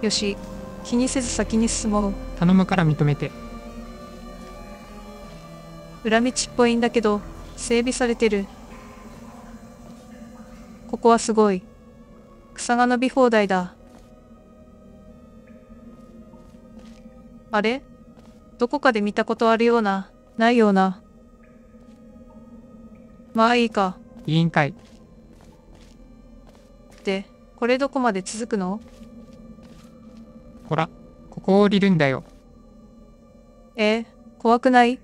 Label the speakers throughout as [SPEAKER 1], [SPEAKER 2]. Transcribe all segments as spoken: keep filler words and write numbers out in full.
[SPEAKER 1] よし、気にせず先に進もう。
[SPEAKER 2] 頼むから認めて。
[SPEAKER 1] 裏道っぽいんだけど、整備されてる。ここはすごい。草が伸び放題だ。あれ？どこかで見たことあるような、ないような。まあいいか。
[SPEAKER 2] 委員会。
[SPEAKER 1] で、これどこまで続くの？
[SPEAKER 2] ほら、ここを降りるんだよ。
[SPEAKER 1] えー、怖くない？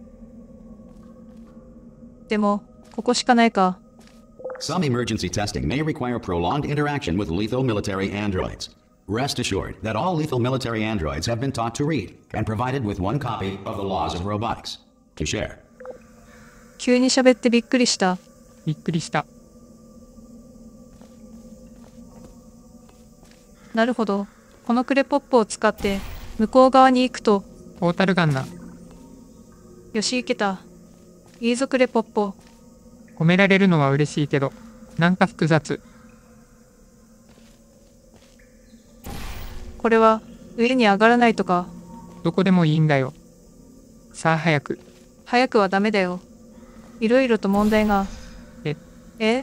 [SPEAKER 1] でも、ここしかないか。
[SPEAKER 3] Some emergency testing may require prolonged interaction with lethal military androids. Rest assured that all lethal military androids have been taught to read and provided with one copy of the laws of robotics to share.
[SPEAKER 1] 急に喋ってびっくりした。
[SPEAKER 2] びっくりした。
[SPEAKER 1] なるほど。このクレポップを使って向こう側に行くと。
[SPEAKER 2] ポータルガンな。
[SPEAKER 1] よし行けた。いいぞクレポッポ。
[SPEAKER 2] 褒められるのは嬉しいけど、なんか複雑。
[SPEAKER 1] これは上に上がらないとか。
[SPEAKER 2] どこでもいいんだよ。さあ早く。
[SPEAKER 1] 早くはダメだよ。いろいろと問題が。
[SPEAKER 2] え
[SPEAKER 1] え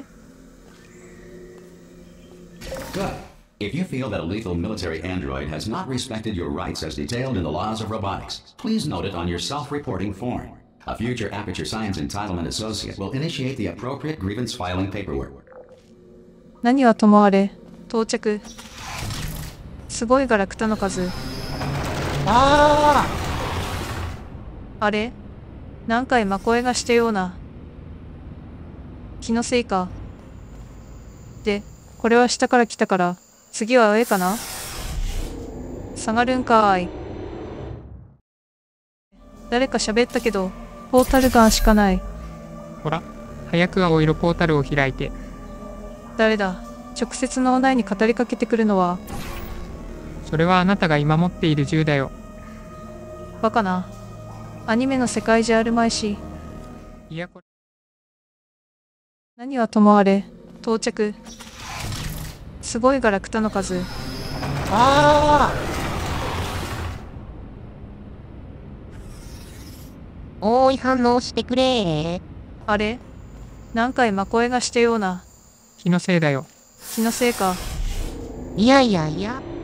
[SPEAKER 3] Good. If you feel that a lethal military android has not respected your rights as detailed in the laws of robotics, please note it on your self-reporting form. A future Aperture Science Entitlement Associate will initiate the appropriate grievance filing paperwork.
[SPEAKER 1] 何はともあれ、到着。すごいガラクタの数。
[SPEAKER 2] あ
[SPEAKER 1] あれ？何回真声がしたような。気のせいか。で、これは下から来たから、次は上かな？下がるんかーい。誰か喋ったけど、ポータルガンしかない。
[SPEAKER 2] ほら、早く青色ポータルを開いて。
[SPEAKER 1] 誰だ？直接脳内に語りかけてくるのは。
[SPEAKER 2] それはあなたが今持っている銃だよ。
[SPEAKER 1] バカな。アニメの世界じゃあるまいし。
[SPEAKER 2] いやこれ。
[SPEAKER 1] 何はともあれ、到着。すごいガラクタの数。
[SPEAKER 2] ああ。
[SPEAKER 4] おーい反応してくれー。
[SPEAKER 1] あれ？何回真声がしたような。
[SPEAKER 2] 気のせいだよ。
[SPEAKER 1] 気のせいか。
[SPEAKER 4] いやいやいや。